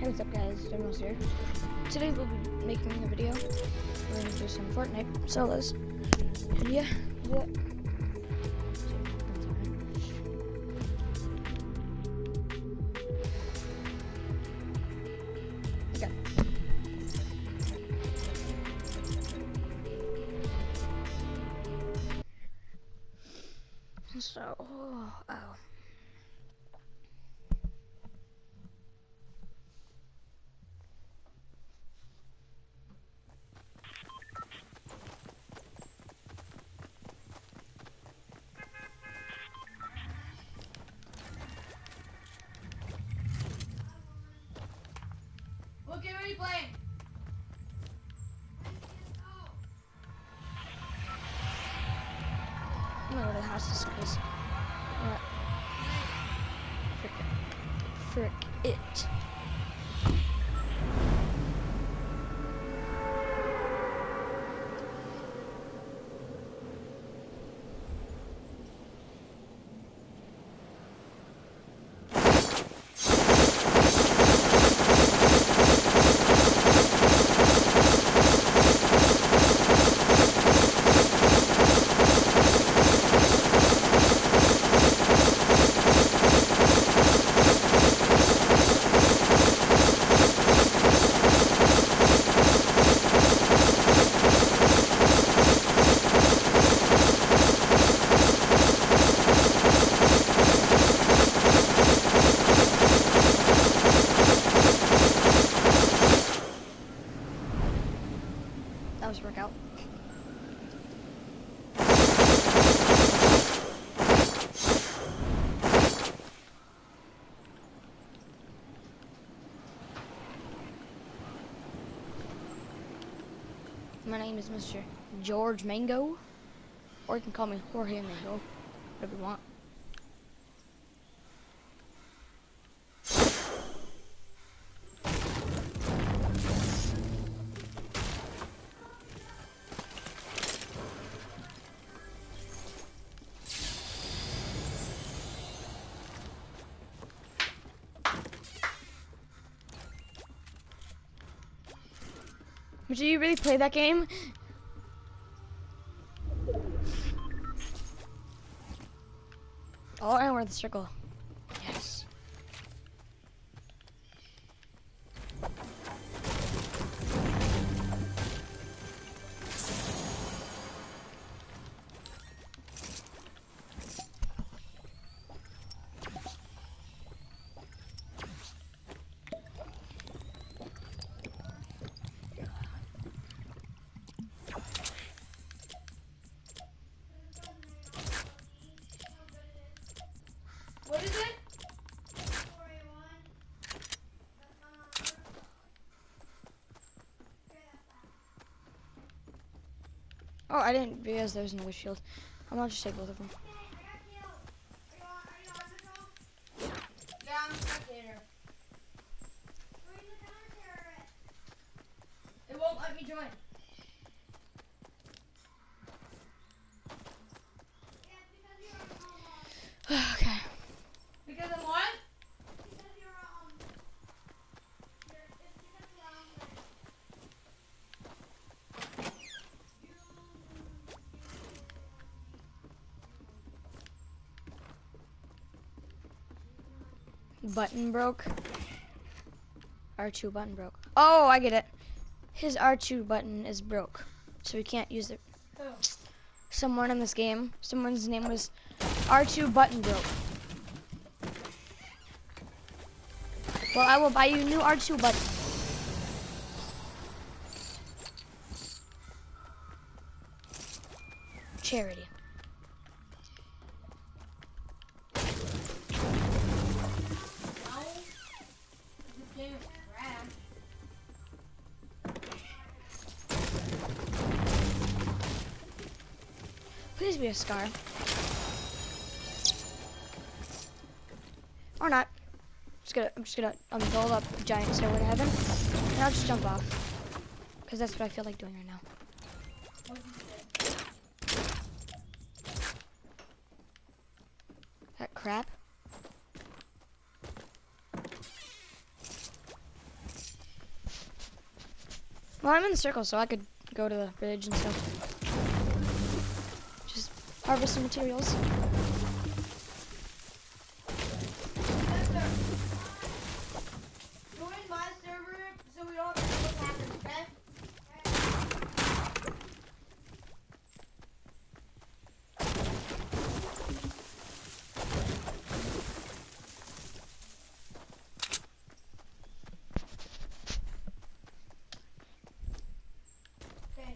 Hey, what's up guys, Demos here. Today we'll be making a video. We're gonna do some Fortnite solos. And yeah, do it. Okay. So, oh. What game are you playing? I'm gonna go to the house just because. Frick it. That was workout. My name is Mr. George Mango, or you can call me Jorge Mango, whatever you want. But do you really play that game? Oh, I know where the circle. Yes. What is it? Oh, I didn't realize there was no shield. I'm gonna just take both of them. Yeah, I'm a spectator. It won't let me join. Okay. Because I'm what? Button broke. R2 button broke. Oh, I get it. His R2 button is broke, so we can't use it. Who? Someone in this game, someone's name was R2 button broke. Well, I will buy you a new R2 button. Charity. No. This game is trash. Please be a scar. Or not. I'm just gonna build up a giant stairway to heaven, and I'll just jump off. Because that's what I feel like doing right now. That crap. Well, I'm in the circle, so I could go to the bridge and stuff. Just harvest some materials. Join my server so we don't have to look hackers, okay? Okay.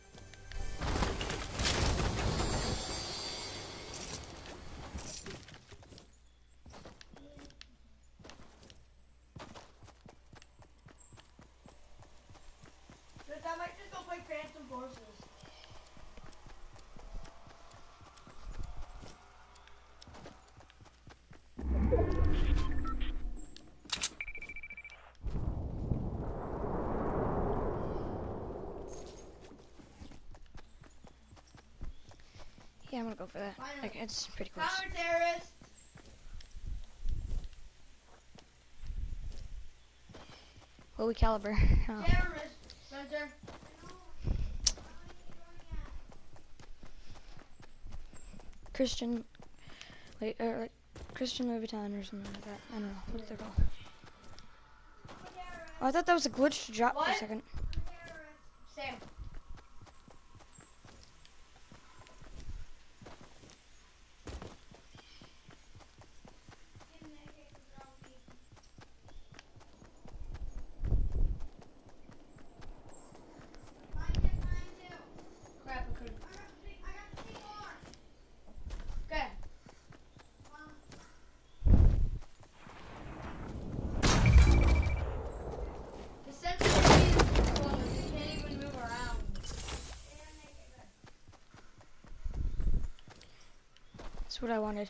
Look, I might just go play Phantom Forces. Yeah, I'm gonna go for that. Why not? Like, it's pretty close. Counter terrorist. Holy caliber. Oh. Terrorist. Spencer. Christian, like Christian Louboutin or something like that. I don't know what they're called. Oh, I thought that was a glitch to drop for a What? second. Sam. Crap, I couldn't. Okay. The sensitivity is close. You can't even move around. That's what I wanted.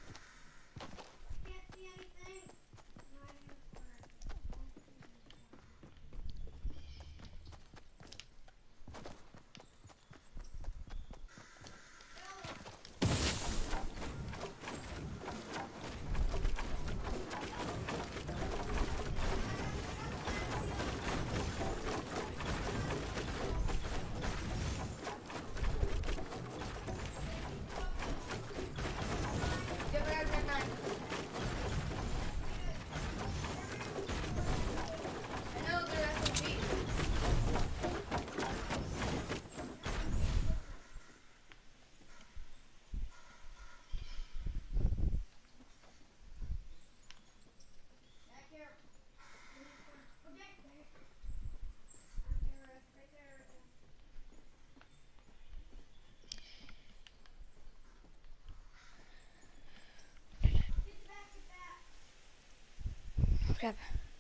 Get back at 9. I know they're SOP. Back here. Crap.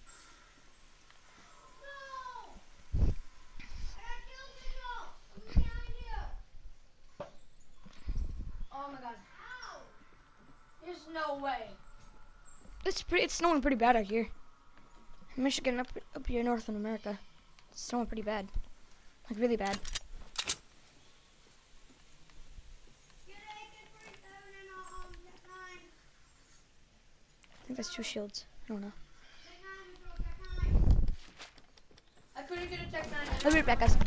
Oh my god. There's no way. It's snowing pretty bad out here. In Michigan, up here north in America, it's snowing pretty bad. Like really bad. I think that's 2 shields. I don't know. I couldn't get a Tech 9. I'll be right back, guys.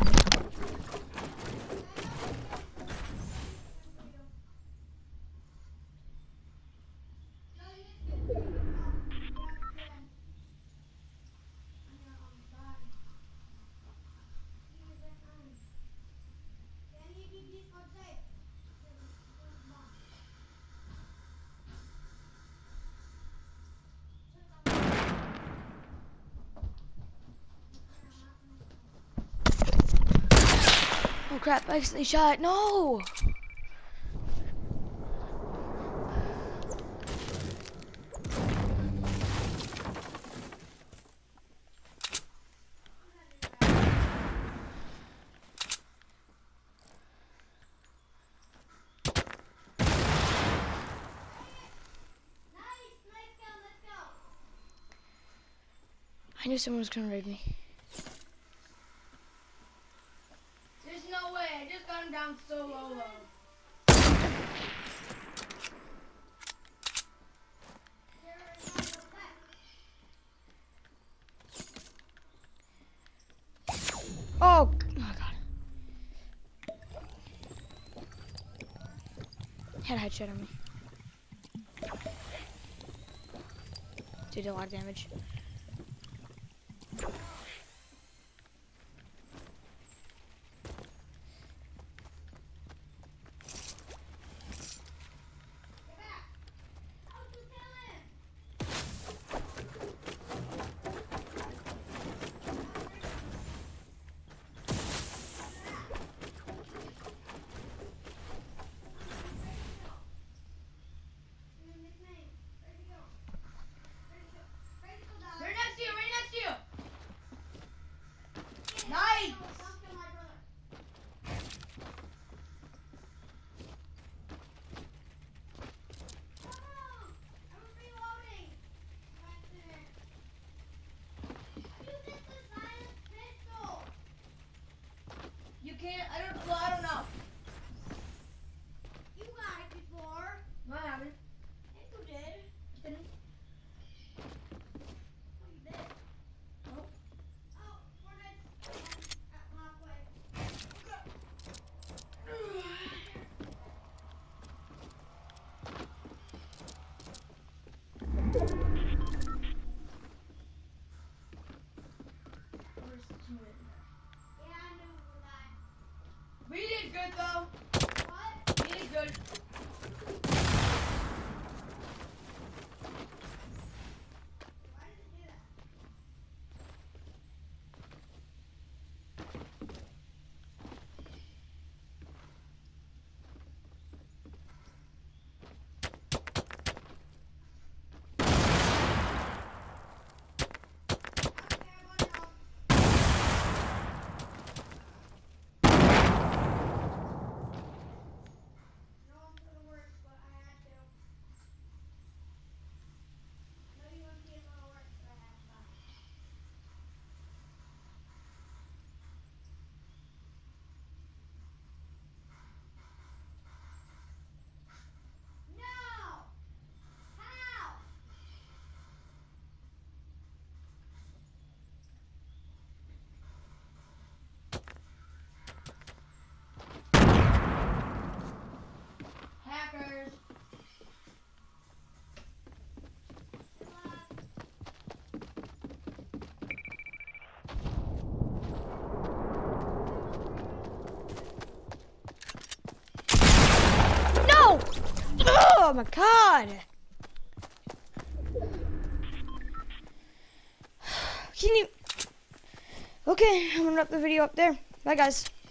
Oh crap, I accidentally shot. No! I knew someone was gonna raid me. There's no way. I just got him down so low. Oh, oh god. Had a headshot on me. Did a lot of damage. Right next to you, right next to you. Nice. You can't, I don't know. You got it before. No, I haven't. Yes, you did. Didn't. Oh, you did. Nope. Oh, we're at halfway. Where's the teammate? Yeah, I knew that. We did good though. What? We did good. Why did it do that? Okay, I want help. No, I'm for the worst, but I had to. I know you want to be a little worse, but I had to. No! How? Hackers. Good luck. No! Oh my god! Can you... Okay, I'm gonna wrap the video up there. Bye guys.